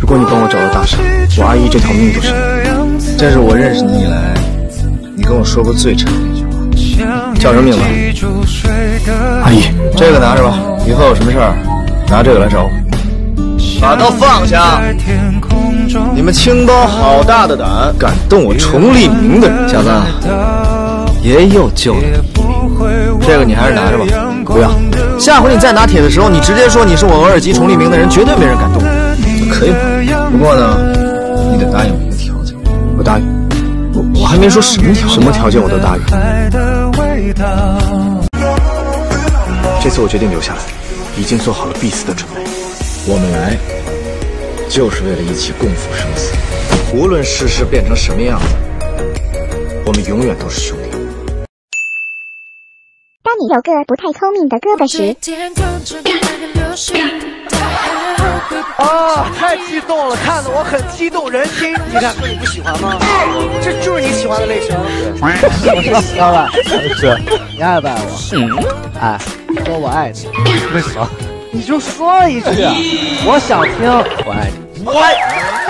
如果你帮我找到大傻，我阿姨这条命都是你。 这是我认识你以来，你跟我说过最诚的一句话。叫什么名字？ 阿姨， 这个拿着吧，以后有什么事儿拿这个来找我。把刀放下！你们青帮好大的胆，敢动我崇利明的人！小子，爷又救了你，这个你还是拿着吧。不要，下回你再拿铁的时候，你直接说你是我额尔及崇利明的人，绝对没人敢动你。可以吗？不过呢，你得答应我一个条件。 我答应。我还没说什么条件，什么条件我都答应。这次我决定留下来，已经做好了必死的准备。 我们来就是为了一起共赴生死，无论世事变成什么样子，我们永远都是兄弟。 当你有个不太聪明的胳膊时， 啊，太激动了，看得我很激动人心。你看，你不喜欢吗？这就是你喜欢的类型。我说老板，是你爱不爱我？爱，说我爱你。为什么？你就说一句，我想听，我爱你。我爱。